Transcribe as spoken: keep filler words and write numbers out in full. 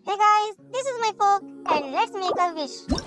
Hey guys, this is my folk and let's make a wish.